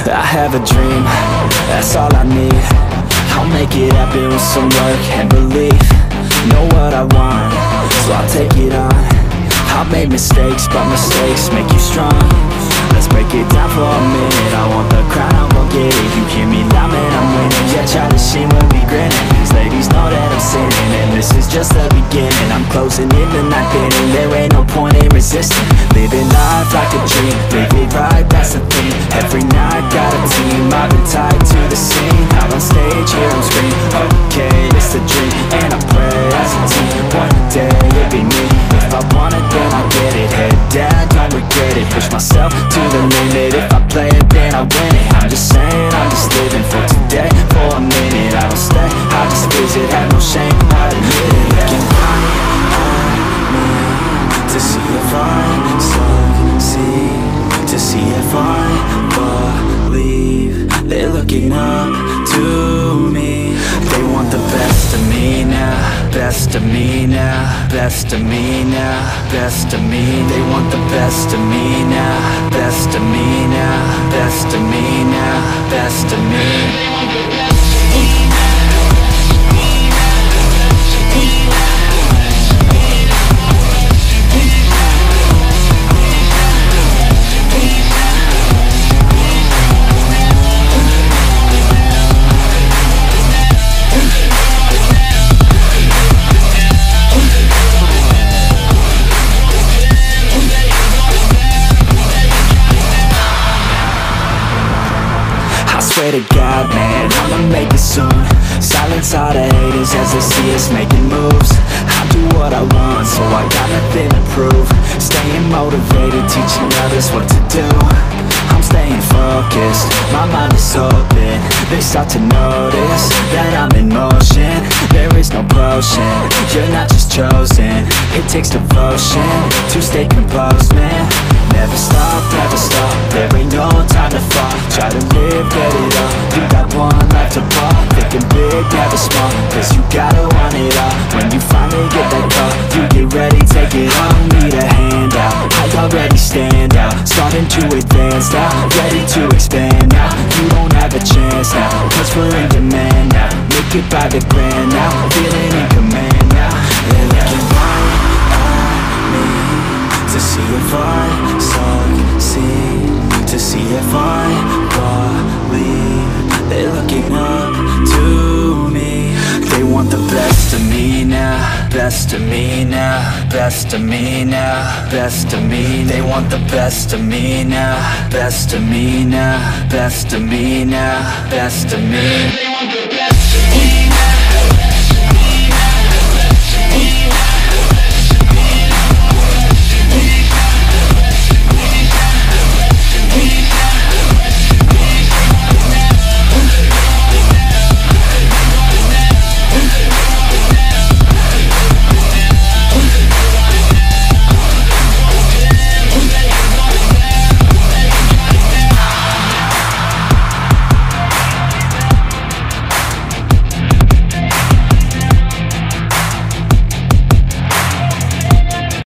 I have a dream, that's all I need. I'll make it happen with some work and belief. Know what I want, so I'll take it on. I've made mistakes, but mistakes make you strong. Let's break it down for a minute. I want the crown, I won't get it. You hear me loud, man, I'm winning. Yeah, try to see when we grinning. These ladies know that I'm sinning, and this is just the beginning. I'm closing in the ninth inning, there ain't no point in resisting. Living life like a dream, live it right, that's the thing. Every night, got a team, I've been tied to the scene. Out on stage, here I'm screaming, okay, it's a dream. And I pray as a team, one day it'll be me. If I want it, then I'll get it. Head down, don't regret it. Push myself to the limit. If I play it, then I win it. I'm just saying, I'm just living for today. For a minute, I don't stay, I just visit. Have no shame, I admit it. Looking right at me to see if I succeed, to see if I believe. They're looking up to me. They want the best of me now, best of me now, best of me now, best of me. They want the best of me now, best of me now, best of me now, best of me. Swear to God, man, I'ma make it soon. Silence all the haters as they see us making moves. I do what I want, so I got nothing to prove. Staying motivated, teaching others what to do. I'm staying focused, my mind is open. They start to notice that I'm in motion. There is no potion, you're not just chosen. It takes devotion to stay composed, man. Never stop, there ain't no time to fall. Try to live, get it up, you got one life to ball. Thinking big, never small, cause you gotta want it all. When you finally get that call, you get ready, take it on. Need a hand out, I already stand out. Starting to advance now, ready to expand now. You don't have a chance now, cause we're in demand now. Make it by the grand now, feeling in command now. They're looking right at me to see if I succeed, to see if I believe. They're looking up to me. They want the best of me now, best of me now, best of me now, best of me. They want the best of me now, best of me now, best of me now, best of me.